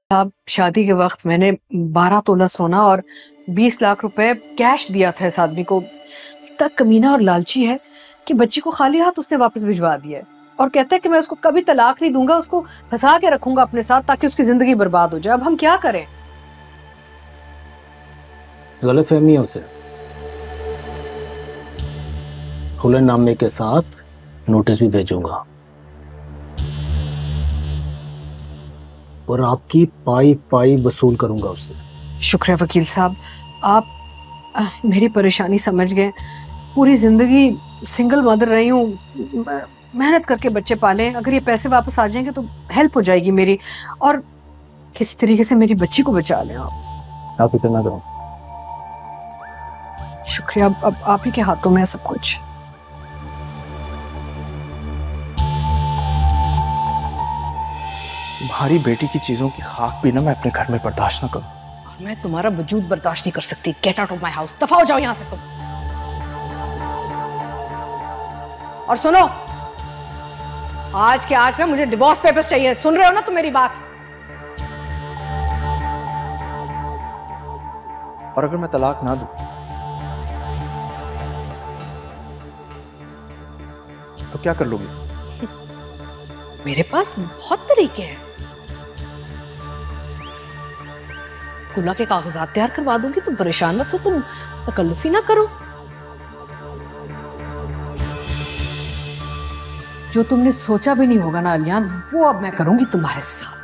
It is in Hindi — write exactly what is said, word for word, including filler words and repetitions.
साहब, शादी के वक्त मैंने बारह तोला सोना और बीस लाख रुपए कैश दिया था इस आदमी को। इतना कमीना और लालची है कि बच्ची को खाली हाथ उसने वापस भिजवा दिया है और कहता है कि मैं उसको कभी तलाक नहीं दूंगा, उसको फंसा के रखूंगा अपने साथ ताकि उसकी जिंदगी बर्बाद हो जाए। अब हम क्या करें? गलतफहमी है उसे। हुलनामे के साथ नोटिस भी भेजूंगा और आपकी पाई पाई वसूल करूंगा उससे। शुक्रिया वकील साहब, आप आ, मेरी परेशानी समझ गए। पूरी जिंदगी सिंगल मदर रही हूँ, मेहनत करके बच्चे पाले। अगर ये पैसे वापस आ जाएंगे तो हेल्प हो जाएगी मेरी, और किसी तरीके से मेरी बच्ची को बचा लें आप। आप फिक्र ना करो। शुक्रिया, अब, अब आप ही के हाथों में है सब कुछ। तुम्हारी बेटी की चीजों की खाक भी ना मैं अपने घर में बर्दाश्त ना करूं। मैं तुम्हारा वजूद बर्दाश्त नहीं कर सकती। Get out of my house, दफा हो जाओ यहां से तुम। और सुनो, आज के आज ना मुझे डिवोर्स पेपर्स चाहिए। सुन रहे हो ना तुम मेरी बात? और अगर मैं तलाक ना दूं तो क्या कर लोगी? मेरे पास बहुत तरीके हैं। खुला के कागजात तैयार करवा दूंगी, तुम परेशान मत हो, तुम तकल्लुफी ना करो। जो तुमने सोचा भी नहीं होगा ना अलियान, वो अब मैं करूंगी तुम्हारे साथ।